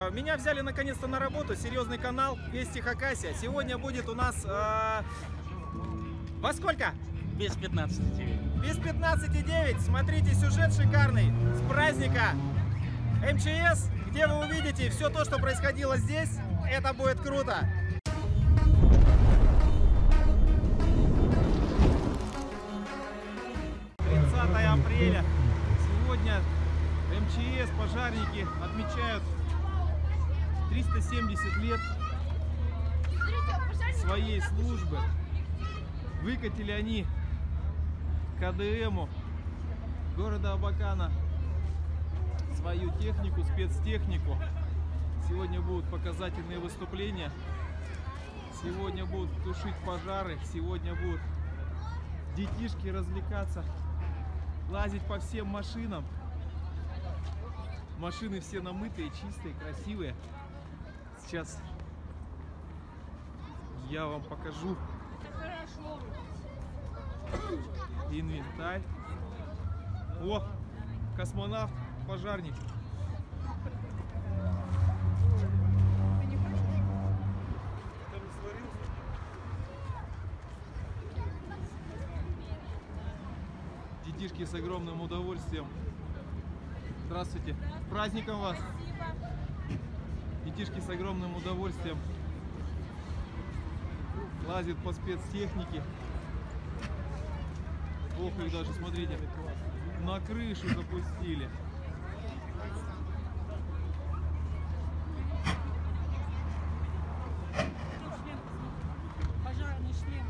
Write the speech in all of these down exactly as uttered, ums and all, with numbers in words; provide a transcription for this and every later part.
Меня взяли наконец-то на работу, серьезный канал Вести Хакасия. Сегодня будет у нас... Э... Во сколько? Без пятнадцати девять. Без пятнадцати девять. Смотрите, сюжет шикарный. С праздника эм че эс, где вы увидите все то, что происходило здесь. Это будет круто. тридцатое апреля. Сегодня эм че эс, пожарники отмечают триста семьдесят лет своей службы. Выкатили они ка дэ эму города Абакана свою технику, спецтехнику. Сегодня будут показательные выступления. Сегодня будут тушить пожары. Сегодня будут детишки развлекаться, лазить по всем машинам. Машины все намытые, чистые, красивые. Сейчас я вам покажу инвентарь. О, космонавт, пожарник. Детишки с огромным удовольствием. Здравствуйте. С праздником вас. Детишки с огромным удовольствием лазят по спецтехнике. Ох, их даже, смотрите, на крышу запустили. Пожарный шлем.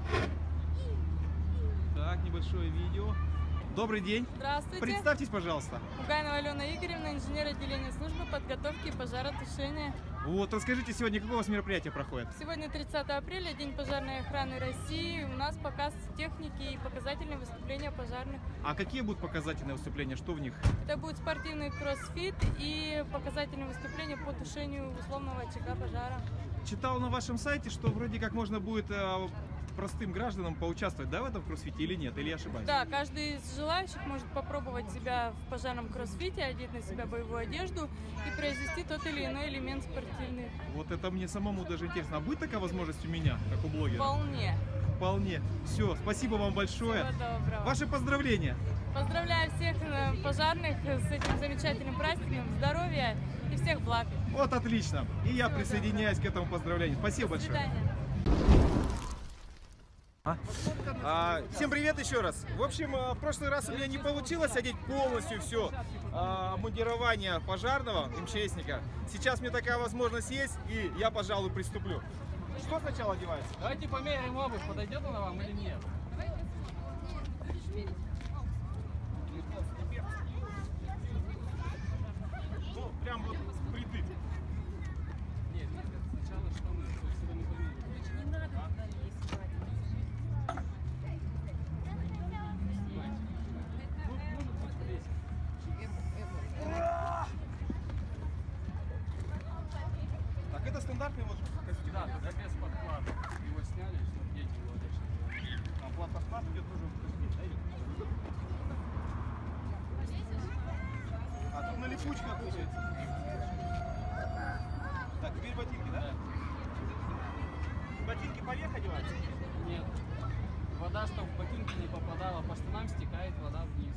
Так, небольшое видео. Добрый день. Здравствуйте. Представьтесь, пожалуйста. Угайнова Алена Игоревна, инженер отделения службы подготовки и пожаротушения. Вот, расскажите, сегодня какое у вас мероприятие проходит? Сегодня тридцатое апреля, День пожарной охраны России. У нас показ техники и показательные выступления пожарных. А какие будут показательные выступления? Что в них? Это будет спортивный кроссфит и показательные выступления по тушению условного очага пожара. Читал на вашем сайте, что вроде как можно будет э, простым гражданам поучаствовать, да, в этом кроссфите или нет? Или я ошибаюсь? Да, каждый из желающих может попробовать себя в пожарном кроссфите, одеть на себя боевую одежду и произвести тот или иной элемент спортивный. Вот это мне самому даже интересно. А будет такая возможность у меня, как у блогера? Вполне. Вполне. Все, спасибо вам большое. Всего доброго. Ваши поздравления. Поздравляю всех пожарных с этим замечательным праздником, здоровья и всех благ. Вот отлично. И я Всего присоединяюсь к этому поздравлению. Спасибо До большое. свидания. А? А, всем привет еще раз. В общем, в прошлый раз у меня не получилось одеть полностью все а, обмундирование пожарного МЧСника. Сейчас мне такая возможность есть, и я, пожалуй, приступлю. Что сначала одевается? Давайте померяем обувь, подойдет она вам или нет? Ну, прям вот впритык. Нет, нет, сначала что мы сюда не померяем. Не надо туда лезть. Так, это стандартный вот костюм. Да, тогда без подклада. Его сняли, чтобы дети его одежды. А плат подклад идет тоже в костюме, да, идет? А тут на липучках получается. Так, теперь ботинки, да? Ботинки поверх одеваются? Нет. Вода, чтобы в ботинки не попадала, по штанам стекает вода вниз.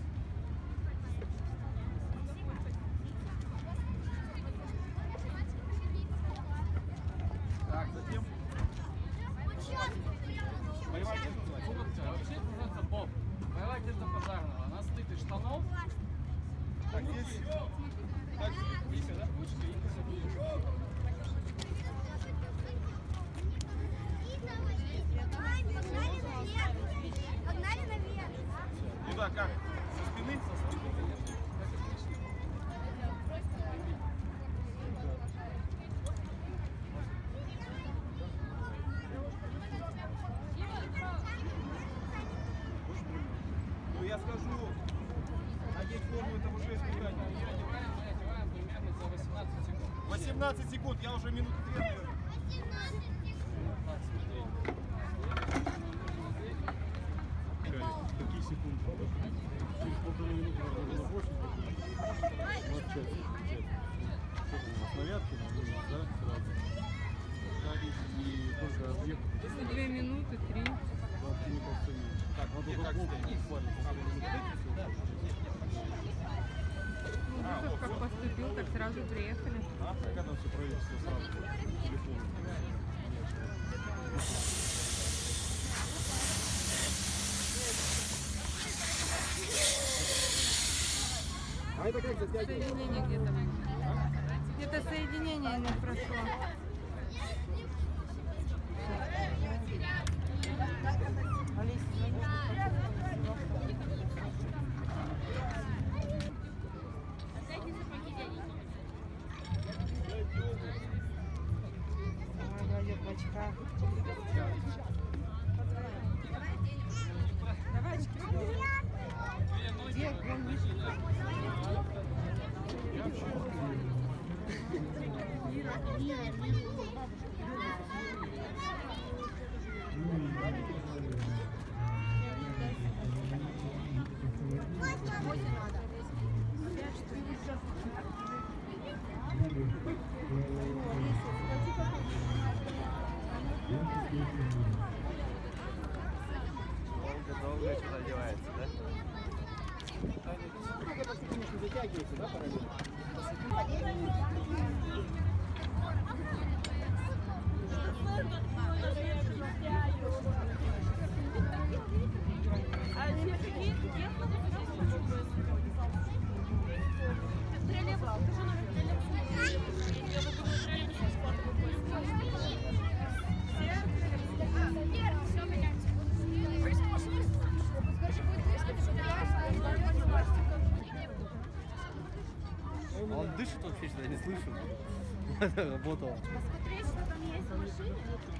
Так, затем боевая одежда называется? Куртка, вообще это называется боб. Боевая одежда пожарного. Она стоит из штанов. Так, здесь, так, здесь, да? Ручка и забили. Погнали наверх. Куда, как? Со спины? Со спины, конечно. Как отлично. Ну, я скажу, одеть форму это уже испытание. Ее одеваем, мы одеваем примерно за восемнадцать секунд. восемнадцать секунд, я уже минуты две, наверное. Так, смотри. Какие секунды? Через полторы минуты можно было больше. Вот часть, часть. что там у нас, на Вяткино, ну, да, сразу. И только отъехать. Две минуты, три. Вообще не полсцены. Так, надо И только как боком стоит? буквально посмотреть, вот эти всё. Ну, Духов как поступил, так сразу приехали. А, так она все правительство сразу по телефону. А это как затягивать? Соединение где-то. Где-то соединение не прошло. Долго что-то одевается, да? Затягивается, да, параллельно? Он дышит вообще, что я не слышу. Работала. Посмотреть, что там есть в машине.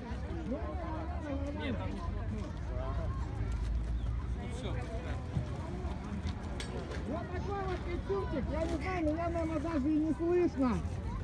Нет, там... Ну все. Вот такой вот петюнчик, я не знаю, меня, наверное, даже и не слышно.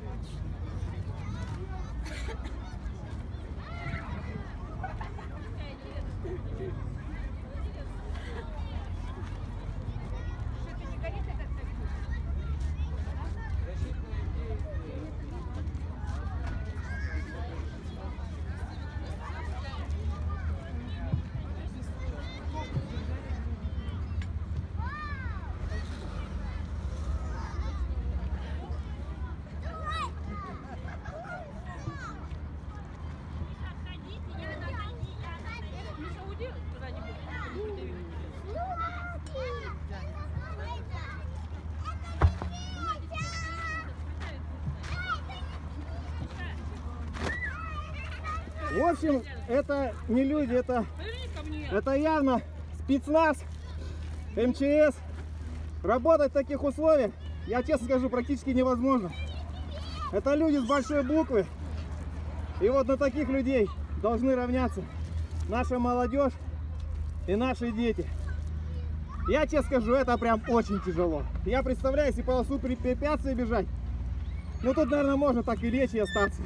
В общем, это не люди, это, это явно спецназ, эм че эс. Работать в таких условиях, я честно скажу, практически невозможно. Это люди с большой буквы. И вот на таких людей должны равняться наша молодежь и наши дети. Я честно скажу, это прям очень тяжело. Я представляю, если полосу препятствий бежать, ну тут, наверное, можно так и лечь и остаться.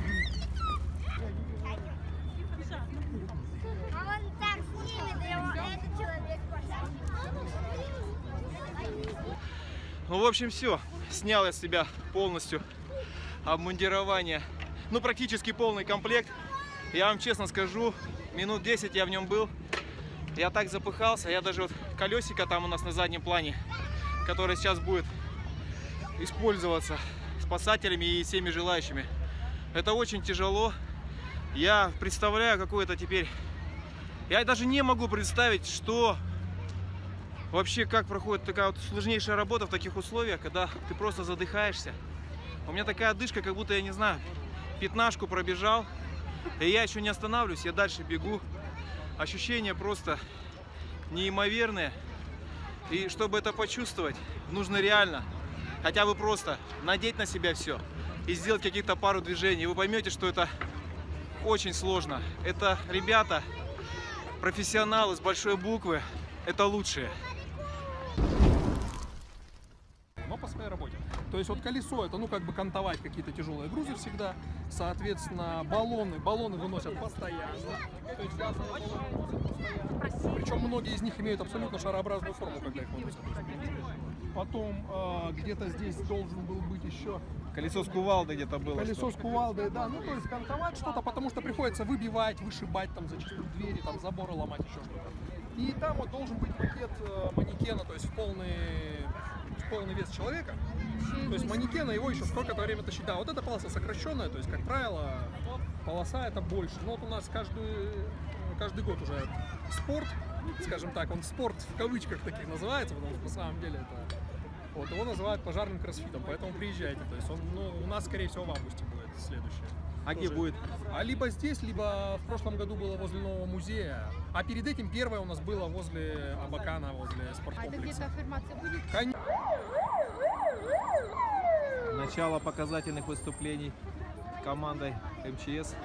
А он так снимет его, этот человек пошел. Ну, в общем, все. Снял я с себя полностью обмундирование. Ну, практически полный комплект. Я вам честно скажу, минут десять я в нем был. Я так запыхался. Я даже вот колесико там у нас на заднем плане, которое сейчас будет использоваться спасателями и всеми желающими. Это очень тяжело. Я представляю, какое это теперь... Я даже не могу представить, что... Вообще, как проходит такая вот сложнейшая работа в таких условиях, когда ты просто задыхаешься. У меня такая одышка, как будто, я не знаю, пятнашку пробежал, и я еще не останавливаюсь, я дальше бегу. Ощущения просто неимоверные. И чтобы это почувствовать, нужно реально хотя бы просто надеть на себя все и сделать каких-то пару движений. И вы поймете, что это очень сложно. Это ребята, профессионалы с большой буквы, это лучшие. Но по своей работе. То есть вот колесо это, ну, как бы кантовать какие-то тяжелые грузы всегда. Соответственно, баллоны, баллоны выносят постоянно. То есть газовые баллоны выносят постоянно. Причем многие из них имеют абсолютно шарообразную форму, когда их выносят. Потом э, где-то здесь должен был быть еще Колесо с кувалдой где-то было. колесо с кувалдой, да, ну то есть кантовать что-то, потому что приходится выбивать, вышибать там зачастую двери, там заборы ломать, еще что-то. И там вот должен быть макет э, манекена, то есть в полный, в полный вес человека. То есть манекена его еще сколько-то время тащить. Да, вот эта полоса сокращенная, то есть, как правило, полоса это больше. Но вот у нас каждый, каждый год уже спорт, скажем так, он спорт в кавычках таких называется, потому что на самом деле это... Вот, его называют пожарным кроссфитом, поэтому приезжайте. То есть он, ну, у нас, скорее всего, в августе будет следующее. А где будет? А либо здесь, либо в прошлом году было возле нового музея. А перед этим первое у нас было возле Абакана, возле спорткомплекса. А это где-то аффирмация будет? Конечно. Начало показательных выступлений командой эм че эс.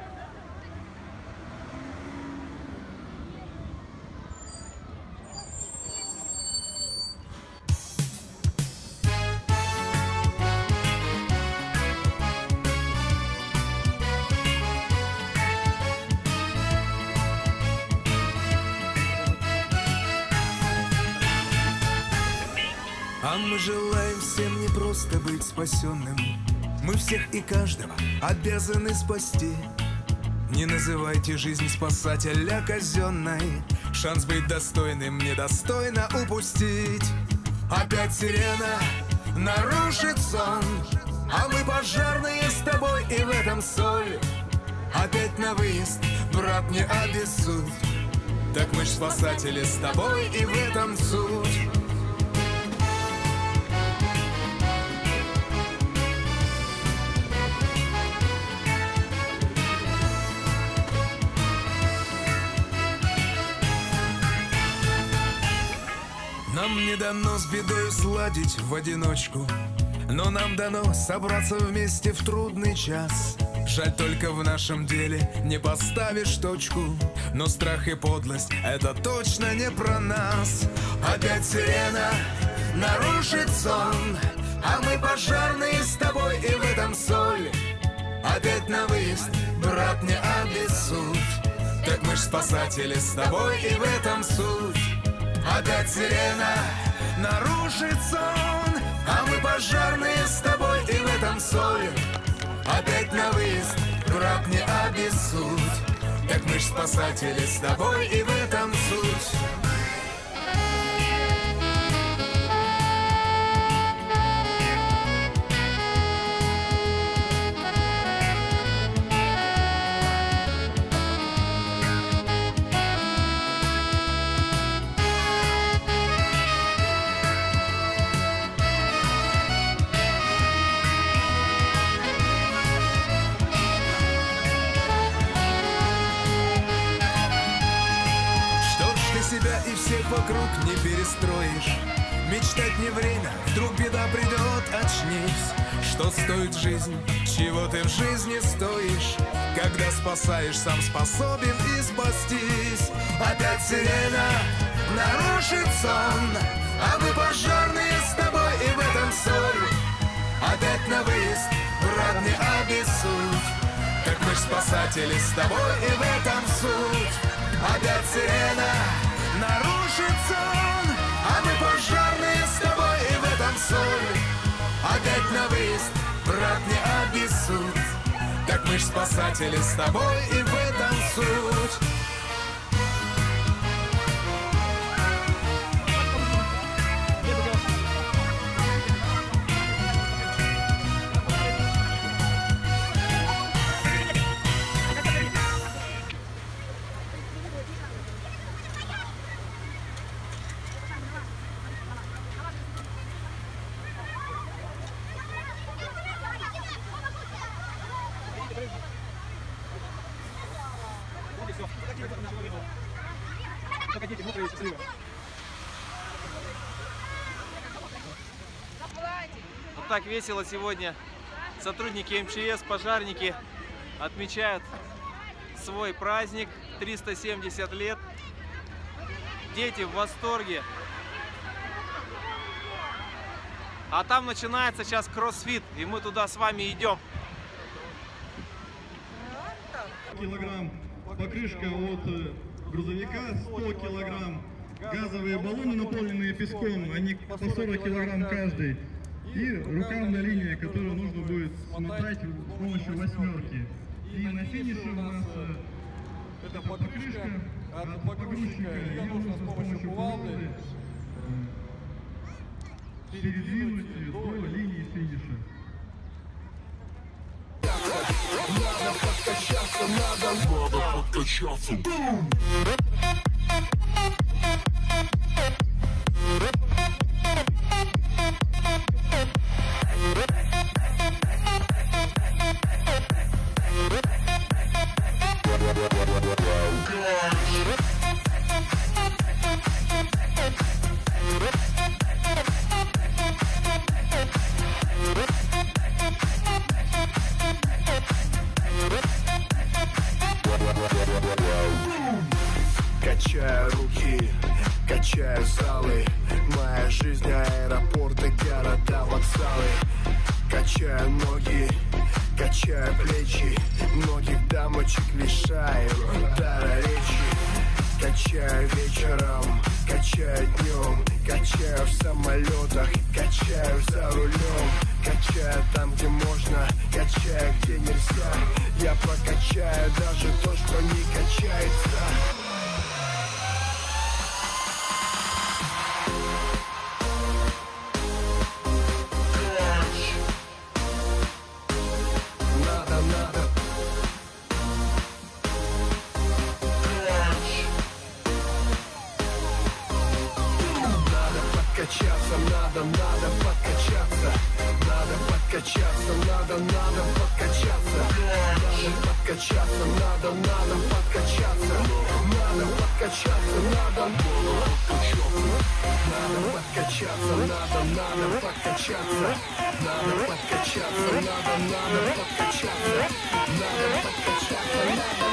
А мы желаем всем не просто быть спасенным. Мы всех и каждого обязаны спасти. Не называйте жизнь спасателя казенной. Шанс быть достойным недостойно упустить. Опять сирена нарушит сон, а мы пожарные с тобой, и в этом соль. Опять на выезд, брат, не обессудь. Так мы ж спасатели с тобой, и в этом суть. Нам не дано с бедой сладить в одиночку, но нам дано собраться вместе в трудный час. Жаль, только в нашем деле не поставишь точку, но страх и подлость — это точно не про нас. Опять сирена нарушит сон, а мы пожарные с тобой, и в этом соль. Опять на выезд, брат, не обессудь. Так мы ж спасатели с тобой, и в этом суть. Опять сирена нарушит сон, а мы пожарные с тобой, и в этом соль. Опять на выезд, брат, не обессудь. Так мы ж спасатели с тобой, и в этом суть. И всех вокруг не перестроишь. Мечтать не время, вдруг беда придет, очнись. Что стоит жизнь, чего ты в жизни стоишь? Когда спасаешь, сам способен и спастись. Опять сирена нарушит сон, а мы пожарные с тобой, и в этом соль. Опять на выезд, брат, не обессудь. Так мы ж спасатели с тобой, и в этом суть. Опять сирена нарушит сон, а мы пожарные с тобой, и в этом соль. Опять на выезд, брат, не обессудь. Так мы ж спасатели с тобой, и в этом суть. Вот так весело сегодня сотрудники эм че эс, пожарники отмечают свой праздник, триста семьдесят лет. Дети в восторге. А там начинается сейчас кроссфит, и мы туда с вами идем. Килограмм покрышка от грузовика, сто килограмм газовые баллоны, наполненные песком, они по сорок килограмм каждый. И рукавная линия, которую нужно будет смотать с помощью восьмерки. И на финише у нас это покрышка от погрузчика. Ее нужно с помощью кувалды передвинуть до линии финиша. Надо подкачаться, надо, надо подкачаться. Качаю руки, качаю залы. Моя жизнь, аэропорты, города, вокзалы. Качаю ноги, качаю плечи. Многих дамочек лишаю дара речи. Качаю вечером, качаю днем. Качаю в самолетах, качаю за рулем. Качаю там, где можно, качаю, где нельзя. Я прокачаю даже то, что не качается. Подкачаться надо, надо подкачаться. Надо подкачаться, надо, надо подкачаться. Надо подкачаться, надо, надо подкачаться. Надо подкачаться, надо, надо подкачаться, надо, надо подкачаться. Надо подкачаться, надо, надо подкачаться. Надо подкачаться, надо,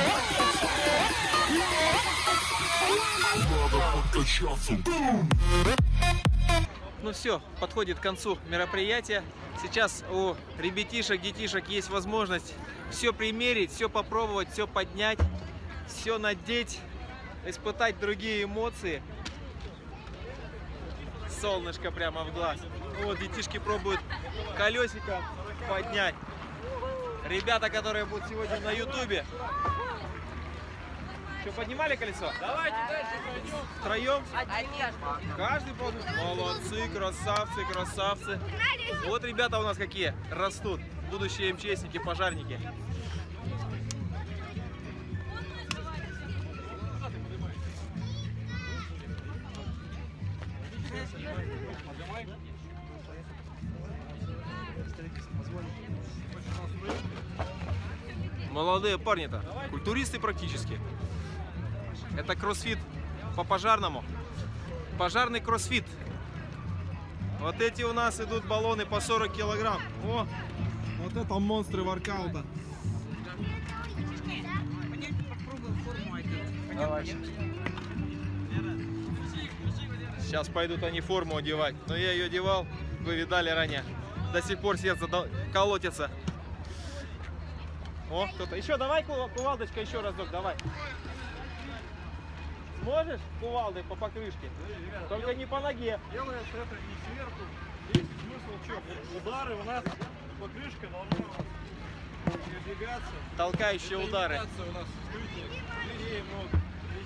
надо подкачаться. Надо подкачаться. Ну все, подходит к концу мероприятие. Сейчас у ребятишек, детишек есть возможность все примерить, все попробовать, все поднять, все надеть, испытать другие эмоции. Солнышко прямо в глаз. Вот детишки пробуют колесико поднять. Ребята, которые будут сегодня на ютубе. Что, поднимали колесо? Давайте дальше пойдем. Втроем? Каждый полностью. Молодцы, красавцы, красавцы. Вот ребята у нас какие растут. Будущие МЧСники, пожарники. Молодые парни-то, культуристы практически. Это кроссфит по пожарному. Пожарный кроссфит. Вот эти у нас идут баллоны по сорок килограмм. О, вот это монстры воркаута. Давай. Сейчас пойдут они форму одевать. Но я ее одевал, вы видали ранее. До сих пор сердце колотится. О, кто-то. Еще давай, кувалдочка, еще разок, давай. Сможешь кувалдой по покрышке? Только не по ноге. Делается это не сверху. Здесь смысл что? Удары у нас, покрышка должна передвигаться. Толкающие удары. У нас людей много.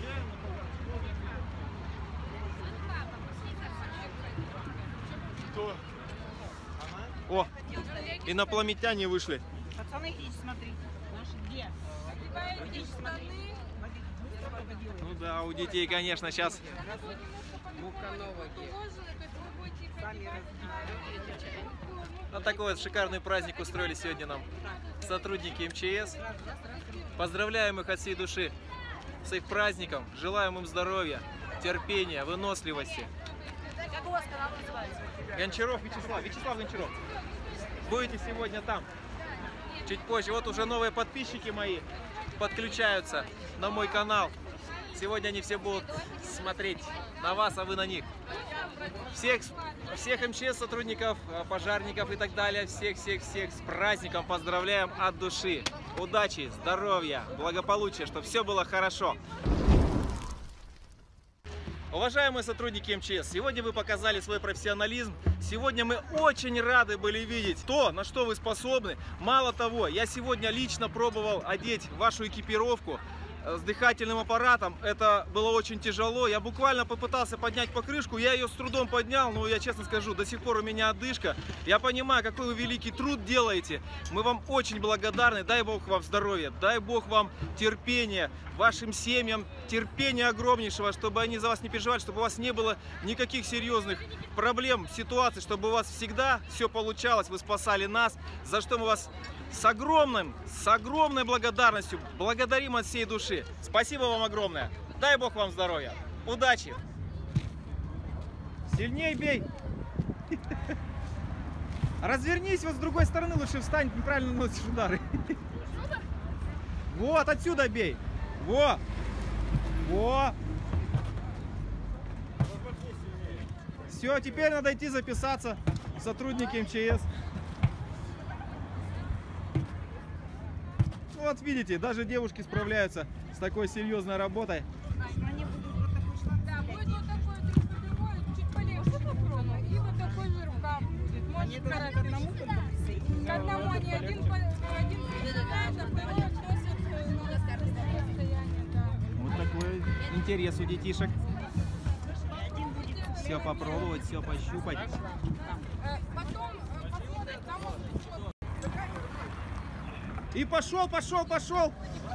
Кто? О, инопланетяне вышли. Пацаны, идите смотрите. Наши где? Идите смотрите. Ну да, у детей, конечно, сейчас вот такой вот шикарный праздник устроили сегодня нам сотрудники МЧС. Поздравляем их от всей души с их праздником. Желаем им здоровья, терпения, выносливости. Как у вас канал называется? Гончаров Вячеслав. Вячеслав Гончаров. Будете сегодня там. Чуть позже. Вот уже новые подписчики мои подключаются на мой канал. Сегодня они все будут смотреть на вас, а вы на них. Всех, всех МЧС сотрудников, пожарников и так далее, всех-всех-всех с праздником поздравляем от души. Удачи, здоровья, благополучия, чтобы все было хорошо. Уважаемые сотрудники эм че эс, сегодня вы показали свой профессионализм. Сегодня мы очень рады были видеть то, на что вы способны. Мало того, я сегодня лично пробовал одеть вашу экипировку с дыхательным аппаратом. Это было очень тяжело. Я буквально попытался поднять покрышку, я ее с трудом поднял, но я честно скажу, до сих пор у меня одышка. Я понимаю, какой вы великий труд делаете. Мы вам очень благодарны. Дай Бог вам здоровья, дай Бог вам терпения, вашим семьям терпения огромнейшего, чтобы они за вас не переживали, чтобы у вас не было никаких серьезных проблем, ситуаций, чтобы у вас всегда все получалось, вы спасали нас, за что мы вас с огромным, с огромной благодарностью благодарим от всей души. Спасибо вам огромное. Дай Бог вам здоровья. Удачи. Сильней бей. Развернись вот с другой стороны, лучше встань, неправильно носишь удары. Вот, отсюда бей. Во. Во. Все, теперь надо идти записаться в сотрудники эм че эс. Вот видите, даже девушки справляются с такой серьезной работой. Да, будет вот такой трехступеневой, чуть полегче попробуй. И вот такой же рукав будет. Можешь брать к одному. К одному они один один приседает, а второй относит на расстояние. Да. Вот такой интерес у детишек. Все попробовать, все пощупать. Потом посмотрим, там он И пошел, пошел, пошел.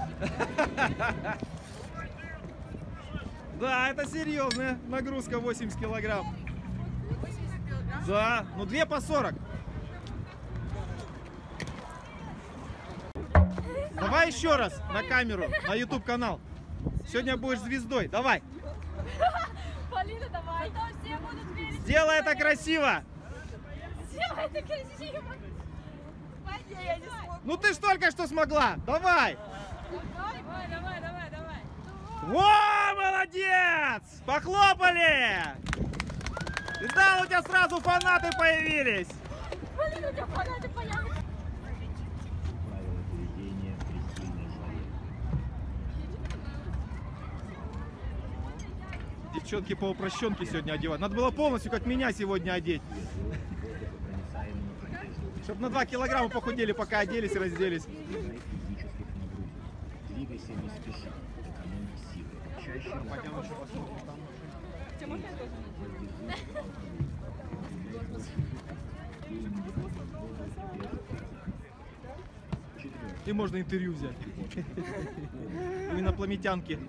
Да, это серьезная нагрузка, восемьдесят килограмм. Да, ну две по сорок. Давай еще раз на камеру, на ютуб канал. Сегодня будешь звездой, давай. Полина, давай. Все будут верить. Сделай это красиво. Сделай это красиво. Я не смогу. Ну ты ж только что смогла, давай. Давай, давай, давай, давай. Во, молодец! Похлопали! Видал, у тебя сразу фанаты появились. Полина, у тебя фанаты появились. Девчонки по упрощенке сегодня одевают. Надо было полностью, как меня сегодня одеть. Чтобы на два килограмма похудели, пока оделись и разделись. Двигайся не спеши, экономь силы. Чаще И можно интервью взять. У инопланетянки.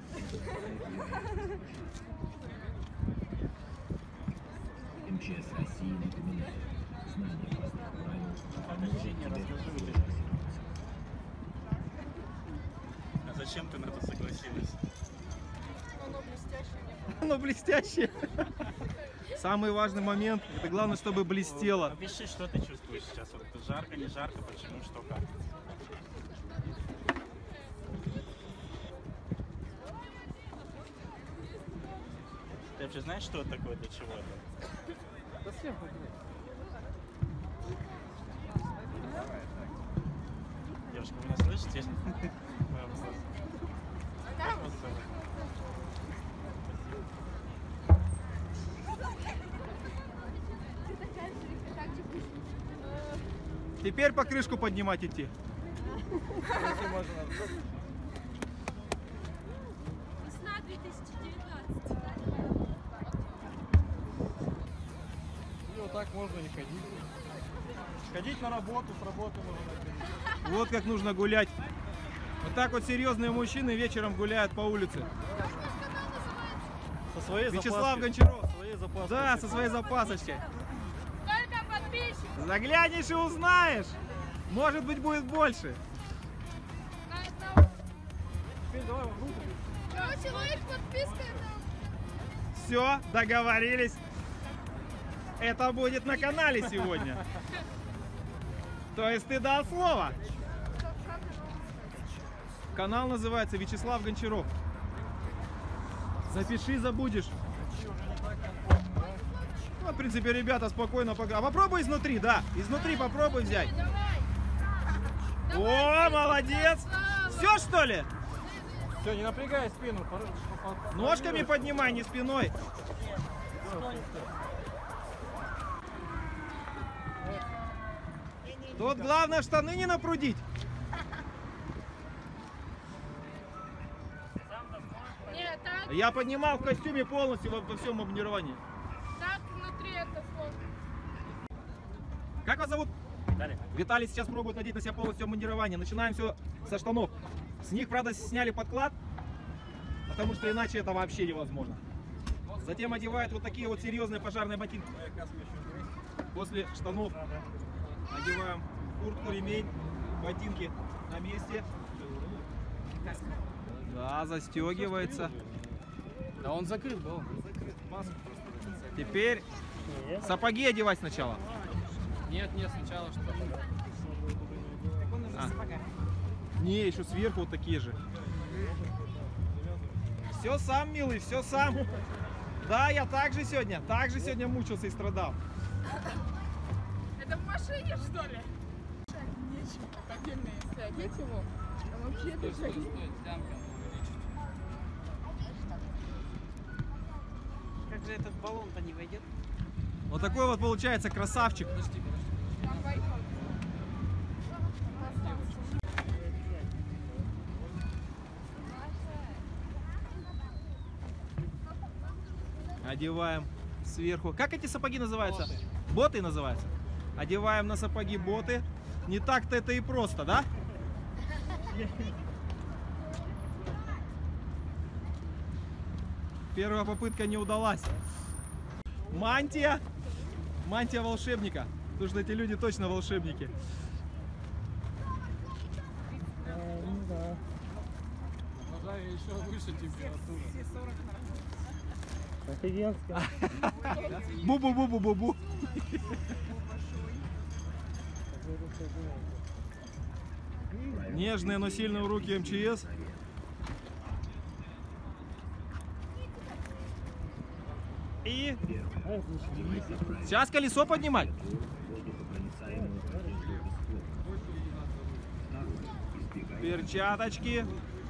эм че эс России напоминает. Знание простых правил поможет тебе избежать. А зачем ты на это согласилась? Оно блестящее. Оно блестящее. Самый важный момент, это главное, чтобы блестело. Опиши, что ты чувствуешь сейчас. Вот жарко, не жарко, почему, что, как? Ты вообще знаешь, что это такое, для чего это? Девушка, вы меня слышите? Теперь покрышку поднимать идти. Весна две тысячи девятнадцать. И вот так можно не ходить. Ходить на работу, с работы можно ходить. Вот как нужно гулять. Вот так вот серьезные мужчины вечером гуляют по улице. Со своей Вячеслав запаской. Гончаров. Своей запаской. Да, со своей запасочкой. Только подписчиков. Заглянешь и узнаешь. Может быть, будет больше. Теперь давай в руку. Короче, лайк, подписка. Все, договорились. Это будет на канале сегодня. То есть ты дал слово. Канал называется Вячеслав Гончаров. Запиши, забудешь. Ну, в принципе, ребята спокойно пока. А попробуй изнутри, да. Изнутри попробуй взять. О, молодец. Все, что ли? Все, не напрягай спину. Ножками поднимай, не спиной. Тут главное штаны не напрудить. Нет, так, Я поднимал в костюме полностью во, во всем обмундировании. так внутри это сложно. Как вас зовут? Виталий. Виталий сейчас пробует надеть на себя полностью обмундирование. Начинаем все со штанов. С них, правда, сняли подклад, потому что иначе это вообще невозможно. Затем одевают вот такие вот серьезные пожарные ботинки. После штанов одеваем куртку, ремень, ботинки на месте. Да, застегивается. Да он закрыт был. Теперь сапоги одевать сначала. Нет, нет, сначала что-то. А. Не, еще сверху вот такие же. Все сам, милый, все сам. Да, я также сегодня, также сегодня мучился и страдал. Это в машине, что ли? Нечего. Отдельно, если одеть его, а вообще Стой, стой, это стой, лямка. Как же этот баллон-то не войдет? Вот такой вот получается красавчик. Подожди, подожди. там войдет. Одеваем сверху. Как эти сапоги называются? Боты. Боты называются. Одеваем на сапоги боты. Не так-то это и просто, да? Первая попытка не удалась. Мантия. Мантия волшебника. Потому что эти люди точно волшебники. Нужна еще выше температура. Офигенская. Бу-бу-бу-бу-бу-бу. Нежные, но сильные руки эм че эс. И сейчас колесо поднимать. Перчаточки.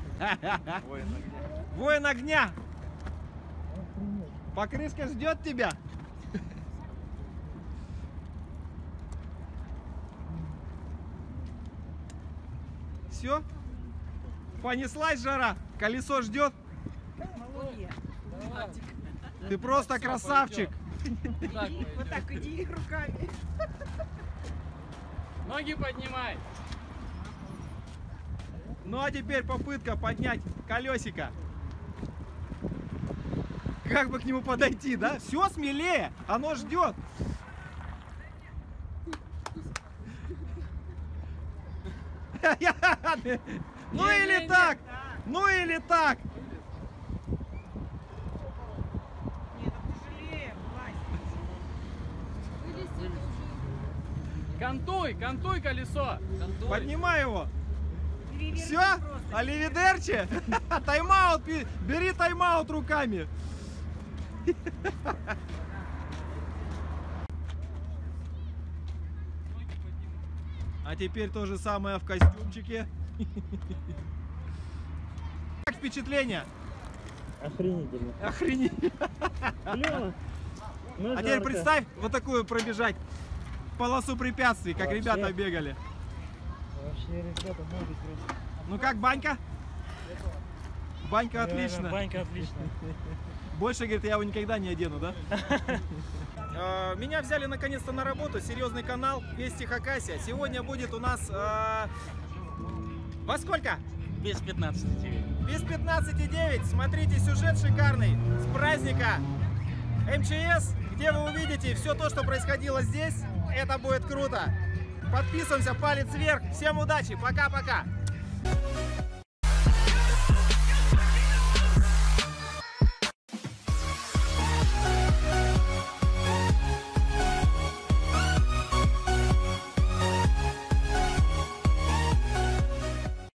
Воин огня. Покрышка ждет тебя. Все? Понеслась жара. Колесо ждет. Молодец. Ты просто красавчик. Так, Вот так иди руками. ноги поднимай. Ну а теперь попытка поднять колесико. Как бы к нему подойти, да? Все, смелее, оно ждет. Ну или так, ну или так. Нет, это тяжелее, Вась. Кантуй, кантуй колесо. Кантуй. Поднимай его. Переверни Все? просто. Аливидерчи? Тайм-аут, бери тайм-аут руками. А теперь то же самое в костюмчике. Как впечатление? Охренительно. Охренеть. Клево. Ну, А теперь жарко. представь вот такую пробежать полосу препятствий, как Вообще. ребята бегали. Вообще, ребята, могут просто. Ну как, банька? Банька Реально, отлично. банька отлично. Больше, говорит, я его никогда не одену, да? Меня взяли наконец-то на работу, серьезный канал Вести Хакасия. Сегодня будет у нас... э, Во сколько? Без пятнадцати девять. Без пятнадцати девять. Смотрите, сюжет шикарный. С праздника эм че эс, где вы увидите все то, что происходило здесь. Это будет круто. Подписываемся, палец вверх. Всем удачи, пока-пока.